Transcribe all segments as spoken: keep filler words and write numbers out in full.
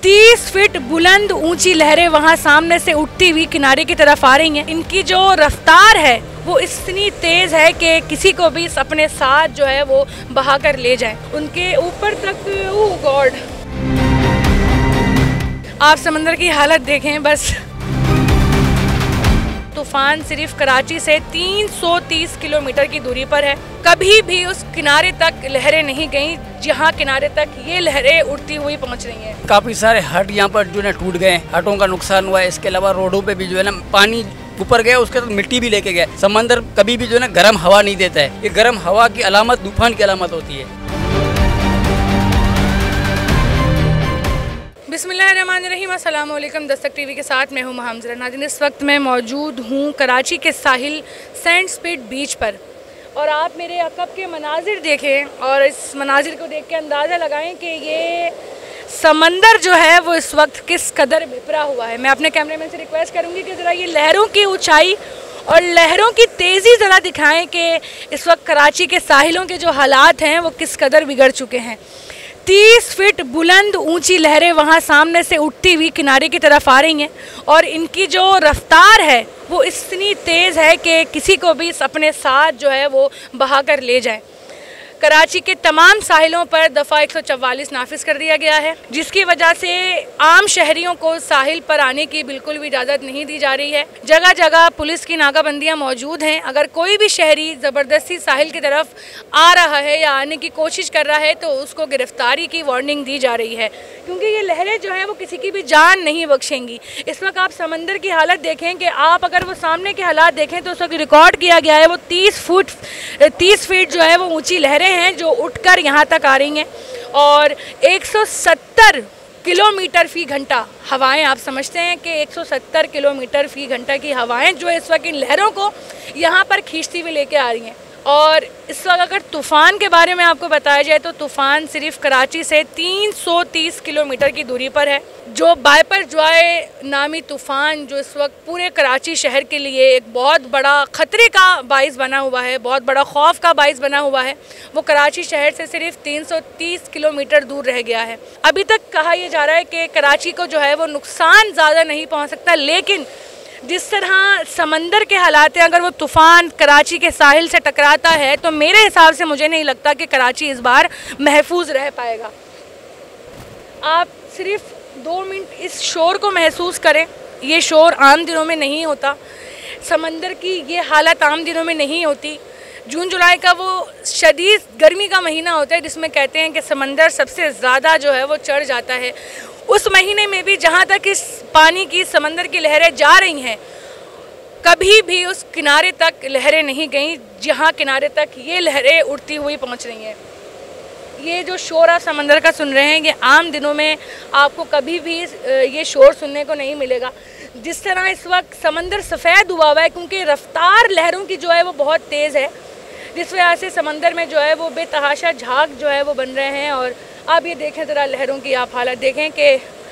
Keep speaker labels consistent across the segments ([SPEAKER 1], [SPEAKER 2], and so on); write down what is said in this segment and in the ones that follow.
[SPEAKER 1] तीस फीट बुलंद ऊंची लहरें वहां सामने से उठती हुई किनारे की तरफ आ रही हैं। इनकी जो रफ्तार है वो इतनी तेज है कि किसी को भी अपने साथ जो है वो बहा कर ले जाए। उनके ऊपर तक, ओह गॉड, आप समंदर की हालत देखें बस। तूफान सिर्फ कराची से तीन सौ तीस किलोमीटर की दूरी पर है। कभी भी उस किनारे तक लहरें नहीं गईं जहां किनारे तक ये लहरें उड़ती हुई पहुंच रही हैं।
[SPEAKER 2] काफी सारे हट यहाँ पर जो है टूट गए, हटों का नुकसान हुआ है। इसके अलावा रोडों पे भी जो है ना पानी ऊपर गया, उसके साथ मिट्टी भी लेके गया। समंदर कभी भी जो है ना गर्म हवा नहीं देता है। ये गर्म हवा की अलामत तूफान की अलामत होती है।
[SPEAKER 1] बिस्मिल्लाहिर्रहमानिर्रहीम, अस्सलाम वालेकुम। दस्तक टीवी के साथ मैं हूँ महमजरा नाज़रीन। इस वक्त मैं मौजूद हूँ कराची के साहिल सैंड स्पीड बीच पर, और आप मेरे अकब के मनाजिर देखें और इस मनाजिर को देख के अंदाज़ा लगाएं कि ये समंदर जो है वो इस वक्त किस कदर भिपरा हुआ है। मैं अपने कैमरामैन से रिक्वेस्ट करूँगी कि ज़रा ये लहरों की ऊंचाई और लहरों की तेज़ी ज़रा दिखाएं कि इस वक्त कराची के साहिलों के जो हालात हैं वो किस कदर बिगड़ चुके हैं। तीस फीट बुलंद ऊंची लहरें वहां सामने से उठती हुई किनारे की तरफ आ रही हैं, और इनकी जो रफ्तार है वो इतनी तेज़ है कि किसी को भी अपने साथ जो है वो बहा कर ले जाए। कराची के तमाम साहिलों पर दफ़ा एक सौ चवालीस नाफिज कर दिया गया है, जिसकी वजह से आम शहरियों को साहिल पर आने की बिल्कुल भी इजाज़त नहीं दी जा रही है। जगह जगह पुलिस की नाकाबंदियां मौजूद हैं। अगर कोई भी शहरी ज़बरदस्ती साहिल की तरफ आ रहा है या आने की कोशिश कर रहा है तो उसको गिरफ्तारी की वार्निंग दी जा रही है, क्योंकि ये लहरें जो हैं वो किसी की भी जान नहीं बख्शेंगी। इस वक्त आप समंदर की हालत देखें कि आप अगर वो सामने के हालात देखें तो उस वक्त रिकॉर्ड किया गया है वो तीस फुट तीस फीट जो है वो ऊँची लहरें हैं जो उठकर यहाँ तक आ रही हैं, और एक सौ सत्तर किलोमीटर फी घंटा हवाएं, आप समझते हैं कि एक सौ सत्तर किलोमीटर फी घंटा की हवाएं जो इस वक्त इन लहरों को यहाँ पर खींचती हुई लेके आ रही हैं। और इस वक्त अगर तूफ़ान के बारे में आपको बताया जाए तो तूफ़ान सिर्फ कराची से तीन सौ तीस किलोमीटर की दूरी पर है। जो बाइपर जॉय नामी तूफ़ान जो इस वक्त पूरे कराची शहर के लिए एक बहुत बड़ा ख़तरे का बाइस बना हुआ है, बहुत बड़ा खौफ का बाइस बना हुआ है, वो कराची शहर से सिर्फ तीन सौ तीस किलोमीटर दूर रह गया है। अभी तक कहा यह जा रहा है कि कराची को जो है वो नुकसान ज़्यादा नहीं पहुँच सकता, लेकिन जिस तरह समंदर के हालात हैं, अगर वो तूफ़ान कराची के साहिल से टकराता है तो मेरे हिसाब से मुझे नहीं लगता कि कराची इस बार महफूज रह पाएगा। आप सिर्फ दो मिनट इस शोर को महसूस करें। ये शोर आम दिनों में नहीं होता, समंदर की ये हालत आम दिनों में नहीं होती। जून जुलाई का वो शदीद गर्मी का महीना होता है जिसमें कहते हैं कि समंदर सबसे ज़्यादा जो है वो चढ़ जाता है। उस महीने में भी जहाँ तक इस पानी की समंदर की लहरें जा रही हैं, कभी भी उस किनारे तक लहरें नहीं गईं जहाँ किनारे तक ये लहरें उड़ती हुई पहुँच रही हैं। ये जो शोर आप समंदर का सुन रहे हैं ये आम दिनों में आपको कभी भी ये शोर सुनने को नहीं मिलेगा। जिस तरह इस वक्त समंदर सफ़ेद हुआ हुआ है, क्योंकि रफ्तार लहरों की जो है वो बहुत तेज़ है, जिस वजह से समंदर में जो है वो बेतहाशा झाग जो है वो बन रहे हैं। और आप ये देखें ज़रा लहरों की आप हालत देखें कि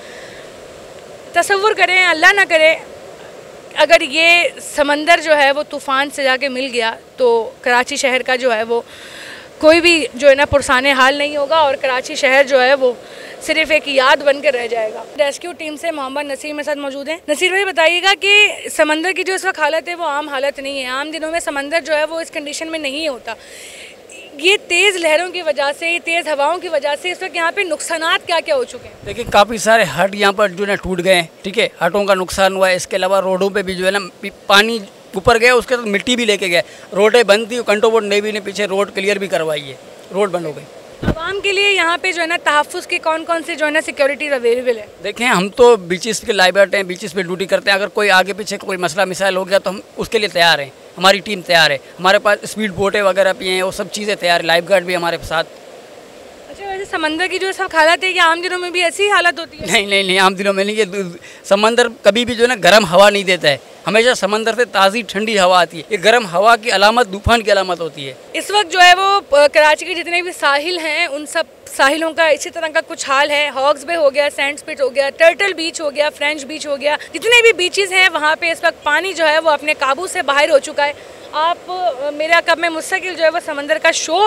[SPEAKER 1] तसव्वुर करें, अल्लाह ना करे, अगर ये समंदर जो है वो तूफ़ान से जाके मिल गया तो कराची शहर का जो है वो कोई भी जो है ना पुरसाने हाल नहीं होगा, और कराची शहर जो है वो सिर्फ एक याद बन कर रह जाएगा। रेस्क्यू टीम से मोहम्मद नसीर मेरे साथ मौजूद हैं। नसीर भाई, बताइएगा कि समंदर की जो इस वक्त हालत है वो आम हालत नहीं है। आम दिनों में समंदर जो है वो इस कंडीशन में नहीं होता। ये तेज़ लहरों की वजह से, तेज़ हवाओं की वजह से इस वक्त यहाँ पे नुकसानात क्या क्या हो चुके हैं?
[SPEAKER 2] देखिए, काफ़ी सारे हट यहाँ पर जो है टूट गए, ठीक है, हटों का नुकसान हुआ है। इसके अलावा रोडों पे भी जो है ना पानी ऊपर गया, उसके साथ मिट्टी भी लेके गया। रोडें बंद थी, कंट्रोल बोर्ड नेवी ने पीछे रोड क्लियर भी करवाई है, रोड बंद हो गई।
[SPEAKER 1] आवाम के लिए यहाँ पे जो है ना तहफ़्फ़ुज़ की कौन कौन सी जो है ना सिक्योरिटीज़ अवेलेबल है?
[SPEAKER 2] देखें, हम तो बीचेस के लाइब्रेट हैं, बीचेस पे ड्यूटी करते हैं। अगर कोई आगे पीछे कोई मसला मिसाइल हो गया तो हम उसके लिए तैयार हैं, हमारी टीम तैयार है। हमारे पास स्पीड बोटें वगैरह भी हैं, वो सब चीज़ें तैयार है, लाइफ गार्ड भी हमारे साथ।
[SPEAKER 1] अच्छा, वैसे समंदर की जो सब हालत है, क्या आम दिनों में भी ऐसी हालत होती है?
[SPEAKER 2] नहीं नहीं नहीं, आम दिनों में नहीं। ये समंदर कभी भी जो है ना गर्म हवा नहीं देता है, हमेशा समंदर से ताज़ी ठंडी हवा आती है। ये गर्म हवा की अलामत तूफान की अलामत होती है।
[SPEAKER 1] इस वक्त जो है वो कराची के जितने भी साहिल हैं उन सब साहिलों का इसी तरह का कुछ हाल है। हॉग्स बे हो गया, सैंड स्पिट हो गया, टर्टल बीच हो गया, फ्रेंच बीच हो गया, जितने भी बीचेस हैं वहाँ पे इस वक्त पानी जो है वो अपने काबू से बाहर हो चुका है। आप मेरे अकब में मुस्तकिल जो है वो समंदर का शोर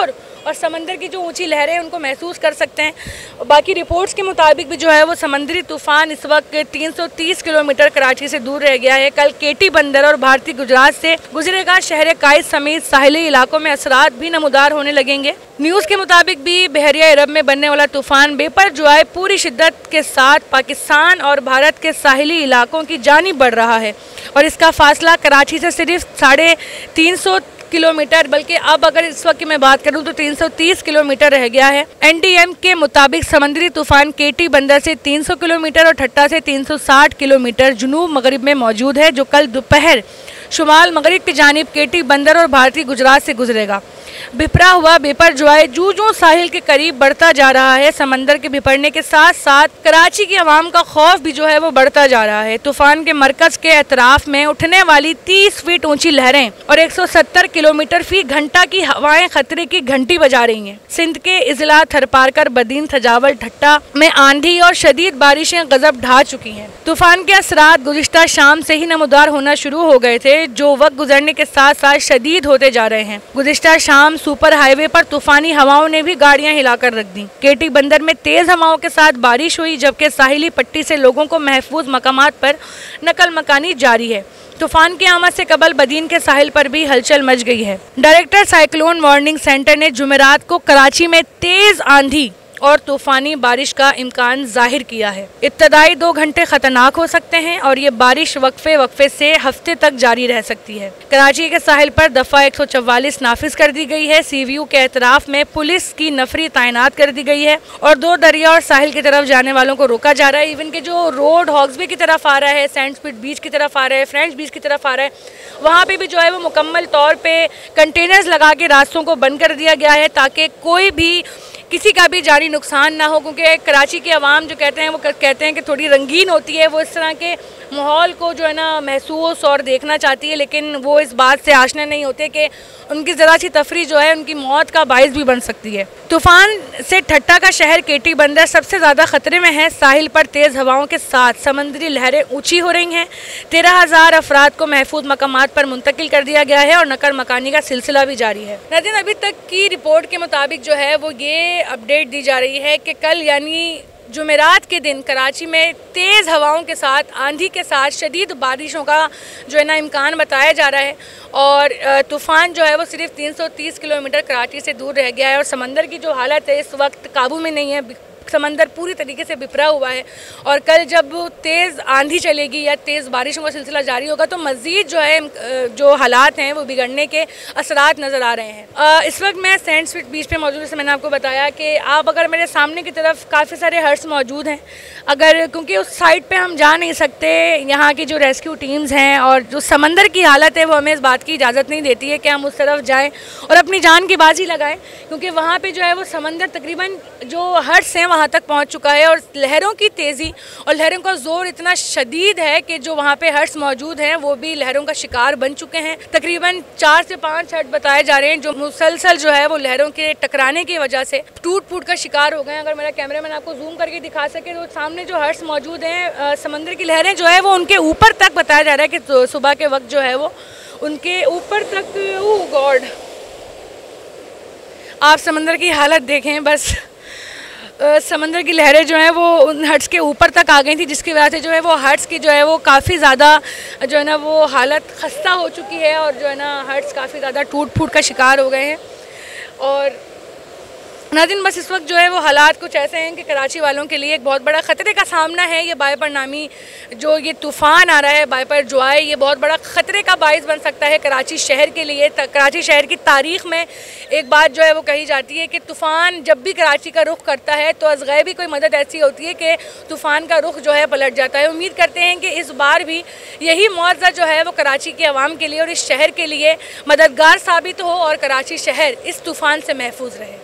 [SPEAKER 1] और समंदर की जो ऊंची लहरें उनको महसूस कर सकते हैं। बाकी रिपोर्ट्स के मुताबिक भी जो है वो समुद्री तूफ़ान इस वक्त तीन सौ तीस किलोमीटर कराची से दूर रह गया है। कल केटी बंदर और भारतीय गुजरात से गुजरेगा। शहर कायद समेत साहिली इलाकों में असरात भी नमूदार होने लगेंगे। न्यूज़ के मुताबिक भी बहरिया अरब में बनने वाला तूफ़ान बेपरजॉय पूरी शिद्दत के साथ पाकिस्तान और भारत के साहिली इलाकों की जानिब बढ़ रहा है और इसका फासला कराची से सिर्फ साढ़े तीन सौ किलोमीटर, बल्कि अब अगर इस वक्त की मैं बात करूं तो तीन सौ तीस किलोमीटर रह गया है। एनडीएम के मुताबिक समुद्री तूफान केटी बंदर से तीन सौ किलोमीटर और ठट्टा से तीन सौ साठ किलोमीटर जुनूब मगरिब में मौजूद है, जो कल दोपहर शुमाल मगरिब की जानिब केटी बंदर और भारतीय गुजरात से गुजरेगा। बिफरा हुआ बेपरजॉय जू जू साहिल के करीब बढ़ता जा रहा है। समंदर के बिफरने के साथ साथ कराची की आवाम का खौफ भी जो है वो बढ़ता जा रहा है। तूफान के मरकज के अतराफ में उठने वाली तीस फीट ऊंची लहरें और एक सौ सत्तर किलोमीटर फी घंटा की हवाएं खतरे की घंटी बजा रही हैं। सिंध के इजला थरपारकर, बदीन, थजावल, ठट्टा में आंधी और शदीद बारिशें गजब ढा चुकी हैं। तूफान के असरात गुज़िश्ता शाम से ही नमूदार होना शुरू हो गए थे, जो वक्त गुजरने के साथ साथ शदीद होते जा रहे हैं। गुज़िश्ता शाम सुपर हाईवे पर तूफानी हवाओं ने भी गाड़ियां हिलाकर रख दी। केटी बंदर में तेज हवाओं के साथ बारिश हुई, जबकि साहिली पट्टी से लोगों को महफूज मकामात पर नकल मकानी जारी है। तूफान की आमद से कबल बदीन के साहिल पर भी हलचल मच गई है। डायरेक्टर साइक्लोन वार्निंग सेंटर ने जुमेरात को कराची में तेज आंधी और तूफानी बारिश का इम्कान जाहिर किया है। इब्तदाई दो घंटे खतरनाक हो सकते हैं और ये बारिश वक्फे वक्फे से हफ्ते तक जारी रह सकती है। कराची के साहिल पर दफ़ा एक सौ चवालीस नाफिज कर दी गई है। सी वी यू के एतराफ़ में पुलिस की नफरी तैनात कर दी गई है और दो दरिया और साहिल की तरफ जाने वालों को रोका जा रहा है। इवन के जो रोड हॉक्सबे की तरफ आ रहा है, सैंड स्पीड बीच की तरफ आ रहा है, फ्रेंच बीच की तरफ आ रहा है, वहाँ पर भी जो है वो मुकम्मल तौर पर कंटेनर्स लगा के रास्तों को बंद कर दिया गया है, ताकि कोई भी किसी का भी जानी नुकसान ना हो। क्योंकि कराची के अवाम जो कहते हैं वो कहते हैं कि थोड़ी रंगीन होती है, वो इस तरह के माहौल को जो है ना महसूस और देखना चाहती है, लेकिन वो इस बात से आशना नहीं होते कि उनकी ज़रा सी तफरी जो है उनकी मौत का बाइस भी बन सकती है। तूफ़ान से ठट्टा का शहर केटी बंदर सबसे ज़्यादा ख़तरे में है। साहिल पर तेज़ हवाओं के साथ समुद्री लहरें ऊँची हो रही हैं। तेरह हज़ार अफराद को महफूज मकामात पर मुंतकिल कर दिया गया है और नकल मकानी का सिलसिला भी जारी है। नाज़रीन, अभी तक की रिपोर्ट के मुताबिक जो है वो ये अपडेट दी जा रही है कि कल यानी जुमेरात के दिन कराची में तेज़ हवाओं के साथ, आंधी के साथ शदीद बारिशों का जो है ना इम्कान बताया जा रहा है और तूफ़ान जो है वो सिर्फ तीन सौ तीस किलोमीटर कराची से दूर रह गया है और समंदर की जो हालत है इस वक्त काबू में नहीं है। समंदर पूरी तरीके से बिफरा हुआ है और कल जब तेज़ आंधी चलेगी या तेज़ बारिशों का सिलसिला जारी होगा तो मज़ीद जो है जो हालात हैं वो बिगड़ने के असरात नज़र आ रहे हैं। इस वक्त मैं सैंड स्पीड बीच पे मौजूद, जैसे मैंने आपको बताया कि आप अगर मेरे सामने की तरफ काफ़ी सारे हर्ट्स मौजूद हैं, अगर क्योंकि उस साइड पे हम जा नहीं सकते, यहाँ की जो रेस्क्यू टीम्स हैं और जो समंदर की हालत है वो हमें इस बात की इजाज़त नहीं देती है कि हम उस तरफ जाएँ और अपनी जान की बाजी लगाएँ, क्योंकि वहाँ पर जो है वो समंदर तकरीबन जो हर्ट्स हैं वहाँ तक पहुँच चुका है और लहरों की तेज़ी और लहरों का ज़ोर इतना शदीद है कि जो वहाँ पे हर्ट्स मौजूद हैं वो भी लहरों का शिकार बन चुके हैं। तकरीबन चार से पाँच हर्ट बताए जा रहे हैं जो मुसलसल जो है वो लहरों के टकराने की वजह से टूट फूट का शिकार हो गए हैं। अगर मेरा कैमरामैन आपको जूम करके दिखा सके तो सामने जो हर्ट्स मौजूद हैं, समंदर की लहरें जो है वो उनके ऊपर तक बताया जा रहा है कि सुबह के वक्त जो है वो उनके ऊपर तक, ओह गॉड, आप समंदर की हालत देखें बस। Uh, समंदर की लहरें जो हैं वो उन हट्स के ऊपर तक आ गई थी, जिसकी वजह से जो है वो हट्स की जो है वो काफ़ी ज़्यादा जो है ना वो हालत खस्ता हो चुकी है और जो है ना हट्स काफ़ी ज़्यादा टूट फूट का शिकार हो गए हैं। और नाज़रीन, बस इस वक्त जो है वो हालात कुछ ऐसे हैं कि कराची वालों के लिए एक बहुत बड़ा ख़तरे का सामना है। ये बायपर नामी जो ये तूफ़ान आ रहा है, बायपर जॉय, ये बहुत बड़ा ख़तरे का बाइस बन सकता है कराची शहर के लिए। कराची शहर की तारीख़ में एक बात जो है वो कही जाती है कि तूफ़ान जब भी कराची का रुख करता है तो अज़गैबी कोई मदद ऐसी होती है कि तूफ़ान का रुख जो है पलट जाता है। उम्मीद करते हैं कि इस बार भी यही मुआवज़ा जो है वो कराची के अवाम के लिए और इस शहर के लिए मददगार साबित हो और कराची शहर इस तूफ़ान से महफूज रहे।